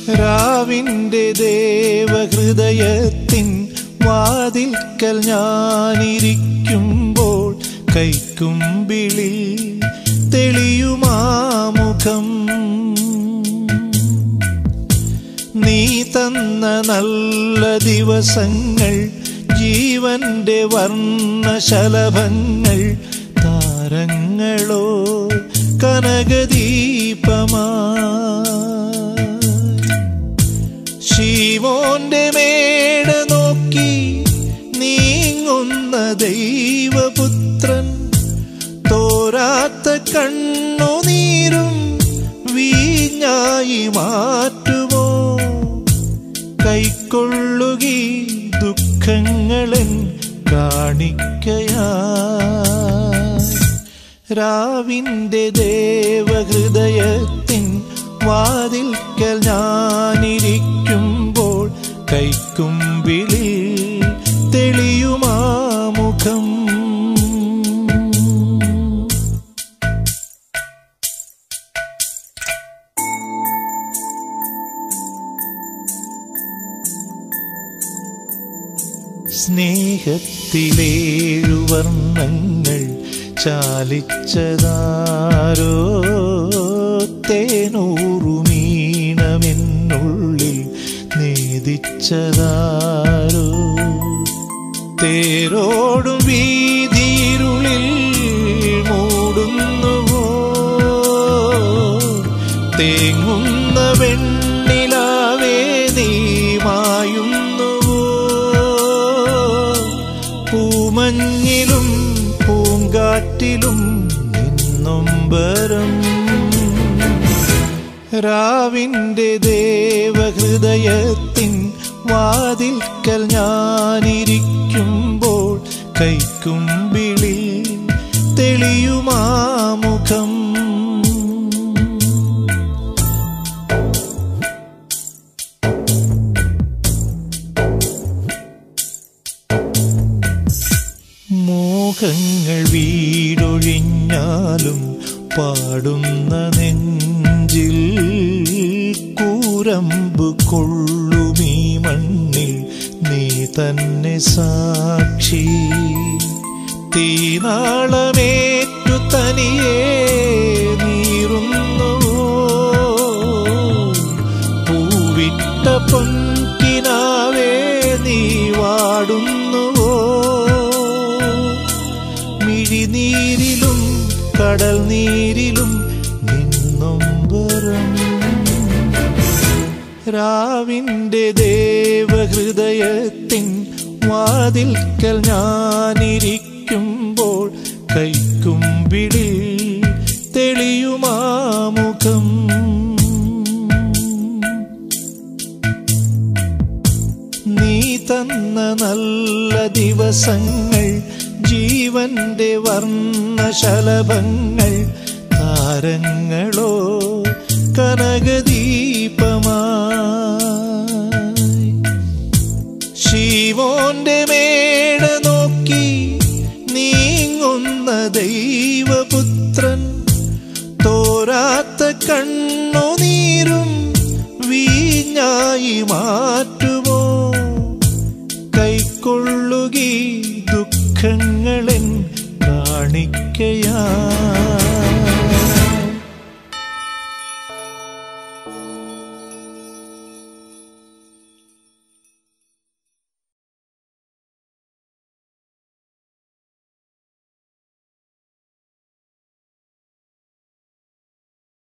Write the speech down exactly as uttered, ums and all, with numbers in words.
രാവിന്റെ ദേവഹൃദയത്തിൻ വാതിൽക്കൽ ഞാനിരിക്കുമ്പോൾ കൈക്കുമ്പിളിൽ തെളിയുമാമുഖം നീ തന്ന നല്ല ദിവസങ്ങൾ ജീവന്റെ വർണ്ണശലഭങ്ങൾ താരങ്ങളോ കനകദീപമാ ശീമോന്റെ മേട നോക്കി നീങ്ങുന്ന ദൈവപുത്രൻ തോരാത്ത കണ്ണുനീരും വീഞ്ഞായി മാറ്റുമോ കൈക്കൊള്ളുകി ദുഃഖങ്ങളൻ കാണിക്കയായി രാവിന്റെ ദേവഹൃദയത്തിൻ വാതിൽക്കൽ ഞാനിരിക്കുമ്പോൾ കൈക്കുമ്പിളിൽ തെളിയുമാമുഖം സ്നേഹത്തിലേഴു വർണ്ണങ്ങൾ ചാലിച്ചതാരോ തേനൂറുമീണമെന്നുള്ളിൽ നേദിച്ചതാരോ തേരോടും വീതിയിരുളിൽ മൂടുന്നുവോ തേങ്ങുന്ന വെണ്ണിലാവേ നീ മായുന്നുവോ പൂമഞ്ഞിലും പൂങ്കാറ്റിലും നിന്നൊമ്പരം രാവിന്റെ ദേവഹൃദയത്തിൻ വാതിൽക്കൽ ഞാനിരിക്കുമ്പോൾ കൈക്കുമ്പിളിൽ തെളിയുമാമുഖം മോഹങ്ങൾ വീടൊഴിഞ്ഞാലും പാടുന്ന നെഞ്ചിൽ കൂരമ്പ് കൊള്ളുമീ മണ്ണിൽ നീ തന്നെ സാക്ഷി തീനാളമേറ്റു തനിയേ നീറുന്നുവോ പൂവിട്ട പൊൻകിനാവേ നീ വാടുന്നുവോ മിഴിനീരിലും കടൽ നീരിലും നിന്നൊമ്പരം രാവിന്റെ ദേവഹൃദയത്തിൻ വാതിൽക്കൽ ഞാനിരിക്കുമ്പോൾ കൈക്കുമ്പിളിൽ തെളിയുമാമുഖം നീ തന്ന നല്ല ദിവസങ്ങൾ ജീവന്റെ വർണ്ണശലഭങ്ങൾ താരങ്ങളോ കനകദീപമായി ശീമോന്റെ മേട നോക്കി നീങ്ങുന്ന ദൈവപുത്രൻ തോരാത്ത കണ്ണുനീരും വീഞ്ഞായി മാറ്റുമോ കൈക്കൊള്ളുകി ദുഃഖങ്ങളൻ കാണിക്കയാ